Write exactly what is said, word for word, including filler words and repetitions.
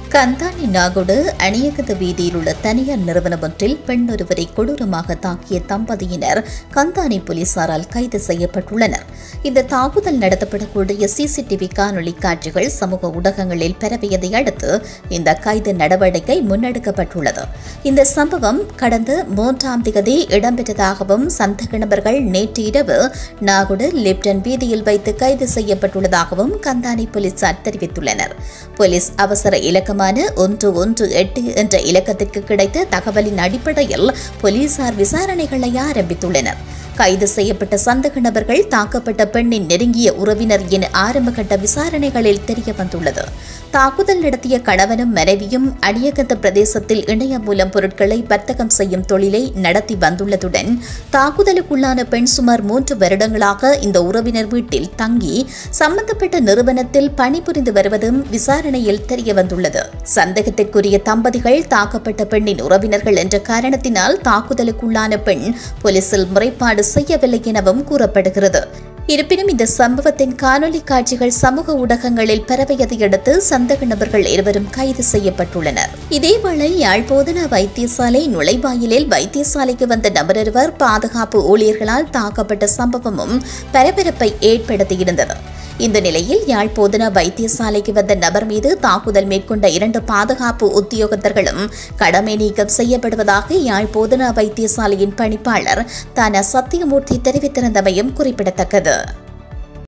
கந்தானி நாகொடு அணியகத வீதியில் உள்ள தனியார் நிறுவனம் ஒன்றில் பெண் ஒருவரை கொடூரமாக தாக்கிய தம்பதியினர் கந்தானி போலீசாரால் கைது செய்யப்பட்டுள்ளனர். இந்த தாக்குதல் நடத்தப்படக்கூடிய சிசிடிவி காணொலி காட்சிகள் சமூக ஊடகங்களில் பரவியதை அடுத்து இந்த கைது நடவடிக்கை முன்னெடுக்கப்பட்டுள்ளது. இந்த சம்பவம் கடந்த மூன்றாம் தேதி இடம்பெற்றதாகவும் சந்தேக நபர்கள் நேற்று இரவு நாகொடு லிப்டன் வீதியில் வைத்து கைது செய்யப்பட்டுள்ளதாகவும் கந்தானி போலீசார் தெரிவித்துள்ளனர். போலீஸ் அவசர இலக்கம் ஒன்று ஒன்று எட்டு என்ற இலக்கத்திற்கு கிடைத்த தகவலின் அடிப்படையில் போலீசார் விசாரணைகளை ஆரம்பித்துள்ளனர். கைது செய்யப்பட்ட சந்தேக நபர்கள் தாக்கப்பட்ட பெண்ணின் நெருங்கிய உறவினர் என ஆரம்பகட்ட விசாரணைகளில் தெரியவந்துள்ளது. தாக்குதல் நடத்திய கணவனும் மனைவியும் அணியகந்த பிரதேசத்தில் இணையம் மூலம் பொருட்களை வர்த்தகம் செய்யும் தொழிலை நடத்தி வந்துள்ளதுடன் தாக்குதலுக்குள்ளான பெண் சுமார் மூன்று வருடங்களாக இந்த உறவினர் வீட்டில் தங்கி சம்பந்தப்பட்ட நிறுவனத்தில் பணிபுரிந்து வருவதும் விசாரணையில் தெரியவந்துள்ளது. சந்தேகத்திற்குரிய தம்பதிகள் தாக்கப்பட்ட பெண்ணின் உறவினர்கள் என்ற காரணத்தினால் தாக்குதலுக்குள்ளான பெண் போலீசில் முறைப்பாடு செய்யவில்லை எனவும் கூறப்படுகிறது. இருப்பினும் இந்த சம்பவத்தின் காணொலி காட்சிகள் சமூக ஊடகங்களில் பரவியதையடுத்து சந்தேக நபர்கள் இருவரும் கைது செய்யப்பட்டுள்ளனர். இதேவேளை யாழ்ப்பாண வைத்தியசாலை நுழைவாயிலில் வைத்தியசாலைக்கு வந்த நபரொருவர் பாதுகாப்பு ஊழியர்களால் தாக்கப்பட்ட சம்பவமும் பரபரப்பை ஏற்படுத்தியிருந்தது. இந்த நிலையில் யாழ்ப்பாண வைத்தியசாலைக்கு வந்த நபர் மீது தாக்குதல் மேற்கொண்ட இரண்டு பாதுகாப்பு உத்தியோகத்தர்களும் கடமை நீக்கம் செய்யப்படுவதாக யாழ்ப்பாண வைத்தியசாலையின் பணிப்பாளர் தான சத்தியமூர்த்தி தெரிவித்திருந்தமையும் குறிப்பிடத்தக்கது.